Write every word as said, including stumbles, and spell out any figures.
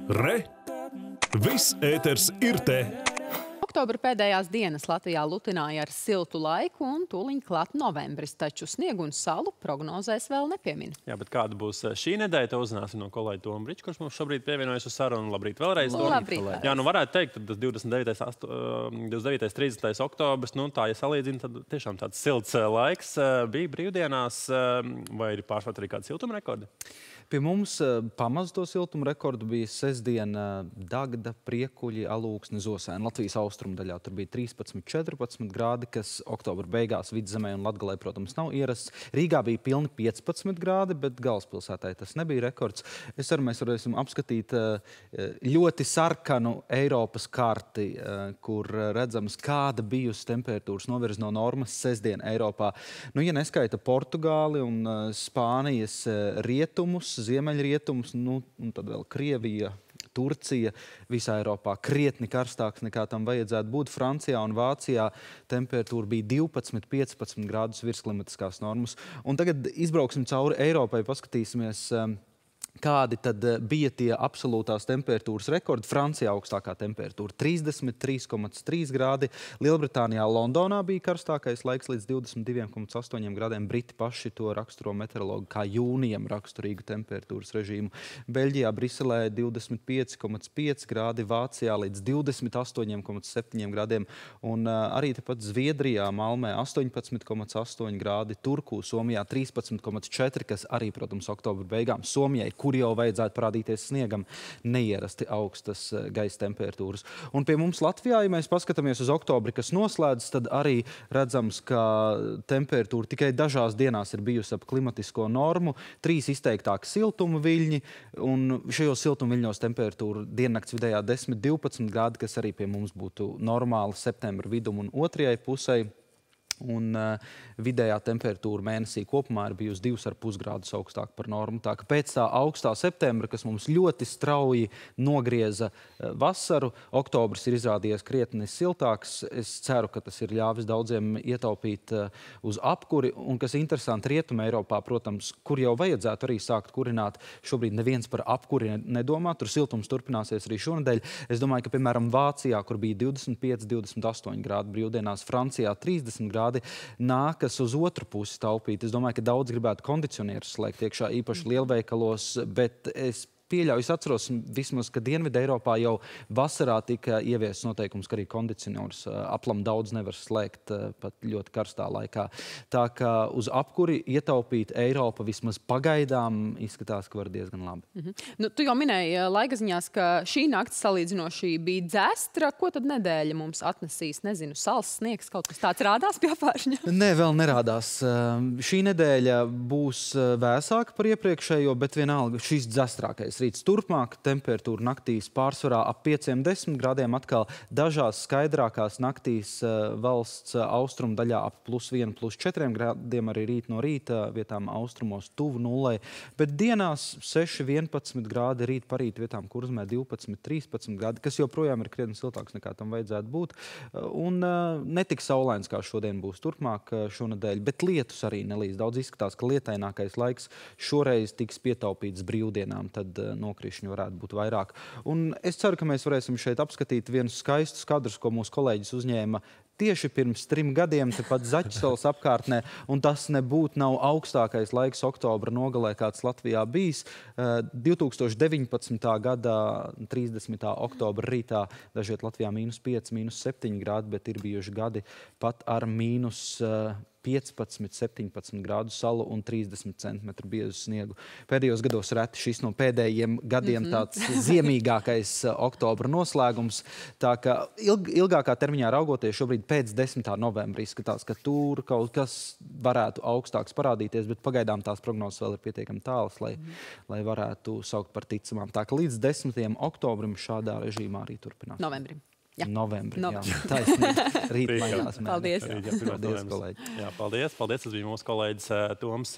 Re! Viss ēters ir te! Oktobra pēdējās dienas Latvijā lutināja ar siltu laiku un tūliņ klāt novembris, taču sniegu un salu prognozēs vēl nepiemina. Jā, bet kāda būs šī nedēļa, to uzzināsim no kolēģa Toma Briča, kurš mums šobrīd pievienojas uz sarunu. Labrīt vēlreiz. Labrīt. Labrīt. Jā, nu varētu teikt, ka tas divdesmit devītais, trīsdesmitais oktobris, nu tā, ja salīdzina, tad tiešām tāds silts laiks bija brīvdienās, vai ir pārsvarā arī kāda siltuma rekordi? Pie mums pamaz to siltumu rekordu bija sestdien Dagda, Priekuļi, Alūksne, Zosēna. Latvijas austrumu daļā tur bija trīspadsmit, četrpadsmit grādi, kas oktobra beigās Vidzemē un Latgalē, protams, nav ierasts. Rīgā bija pilni piecpadsmit grādi, bet galvaspilsētai tas nebija rekords. Es ceru, mēs varēsim apskatīt ļoti sarkanu Eiropas karti, kur redzams, kāda bijusi temperatūras novirze no normas sestdien Eiropā. Nu, ja neskaita Portugāli un Spānijas rietumus, ziemeļrietumus, nu, un tad vēl Krievija, Turcija, visā Eiropā krietni karstāks nekā tam vajadzētu būt. Francijā un Vācijā temperatūra bija divpadsmit, piecpadsmit grādus virs klimatiskās normas. Un tagad izbrauksim cauri Eiropai, paskatīsimies, kādi tad bija tie absolūtās temperatūras rekordi. Francijā augstākā temperatūra trīsdesmit trīs komats trīs grādi. Lielbritānijā Londonā bija karstākais laiks līdz divdesmit diviem komats astoņiem grādiem. Briti paši to raksturo meteorologi kā jūnijam raksturīgu temperatūras režīmu. Beļģijā, Briselē divdesmit pieci komats pieci grādi, Vācijā līdz divdesmit astoņiem komats septiņiem grādiem. Un uh, arī tepat Zviedrijā, Malmē astoņpadsmit komats astoņi grādi, Turku, Somijā trīspadsmit komats četri, kas arī, protams, oktobra beigām Somijai, kur jau vajadzētu parādīties sniegam, neierasti augstas gaisa temperatūras. Un pie mums Latvijā, ja mēs paskatāmies uz oktobri, kas noslēdz, tad arī redzams, ka temperatūra tikai dažās dienās ir bijusi ap klimatisko normu, trīs izteiktāki siltuma viļņi, un šajos siltuma viļņos temperatūra diennakts vidējā desmit divpadsmit grādi, kas arī pie mums būtu normāli septembra vidum un otrajai pusei. Un uh, vidējā temperatūra mēnesī kopumā ir bijusi divus ar pus grādus augstāk par normu. Tā ka pēc tā augstā septembra, kas mums ļoti strauji nogrieza uh, vasaru, oktobris ir izrādījies krietni siltāks. Es ceru, ka tas ir ļāvis daudziem ietaupīt uh, uz apkuri. Un kas interesanti, Rietuma Eiropā, protams, kur jau vajadzētu arī sākt kurināt, šobrīd neviens par apkuri nedomā. Tur siltums turpināsies arī šonedēļ. Es domāju, ka, piemēram, Vācijā, kur bija divdesmit pieci, divdesmit astoņi grādi brīvdienās, Francijā trīsdesmit grādi, nākas uz otru pusi taupīt. Es domāju, ka daudz gribētu kondicionierus slēgt iekšā, īpaši lielveikalos, bet es pieļauju, es atceros vismaz, ka Dienvidu Eiropā jau vasarā tika ieviests noteikums, ka arī kondicionierus aplam daudz nevar slēgt pat ļoti karstā laikā. Tā kā uz apkuri ietaupīt Eiropa vismaz pagaidām izskatās, ka var diezgan labi. Mm-hmm. Nu, tu jau minēji laikaziņās, ka šī nakts salīdzinoši bija dzestra. Ko tad nedēļa mums atnesīs? Nezinu, sals, sniegs, kaut kas tāds rādās pie apvēršņa? Nē, vēl nerādās. Šī nedēļa būs vēsāka par iepriekšējo, bet vienalga šis dzestrākais rīts. Turpmāk temperatūra naktīs pārsvarā ap pieciem desmit grādiem, atkal dažās skaidrākās naktīs valsts austrumu daļā ap plus vienu, plus četriem grādiem, arī rīt no rīta vietām austrumos tuvu nullei, bet dienās seši, vienpadsmit grādi, rīt parīt vietām Kurzemē divpadsmit, trīspadsmit grādi, kas joprojām ir krietni siltāks nekā tam vajadzētu būt, un netik saulains, kā šodien būs turpmāk šonedēļ, bet lietus arī nelīs. Daudz izskatās, ka lietainākais laiks šoreiz tiks pietaupīts brīvdienām, tad nokrišņu varētu būt vairāk. Un es ceru, ka mēs varēsim šeit apskatīt vienus skaistus kadrus, ko mūsu kolēģis uzņēma tieši pirms trim gadiem, tepat Zaķisalas apkārtnē, un tas nebūtu nav augstākais laiks oktobra nogalē, kāds Latvijā bijis. divi tūkstoši deviņpadsmitā gada trīsdesmitā oktobra rītā dažiet Latvijā mīnus pieci, mīnus septiņi grādi, bet ir bijuši gadi pat ar mīnus piecpadsmit, septiņpadsmit grādu salu un trīsdesmit centimetru biezu sniegu. Pēdējos gados reti šis no pēdējiem gadiem mm-hmm. tāds ziemīgākais oktobra noslēgums. Tā ka ilg, ilgākā termiņā raugoties šobrīd pēc desmitā novembra izskatās, ka tur kaut kas varētu augstāks parādīties, bet pagaidām tās prognozes vēl ir pietiekami tālas, lai, mm-hmm. lai varētu saukt par ticamām. Tā ka līdz desmitajam oktobrim šādā režīmā arī turpinās. Novembrim. Jā. Novembri, no. jā. Taisnīgi. Rīt mainās mēnesi. Paldies. Paldies, kolēģi. Jā, paldies. Paldies, tas bija mūsu kolēģis Toms.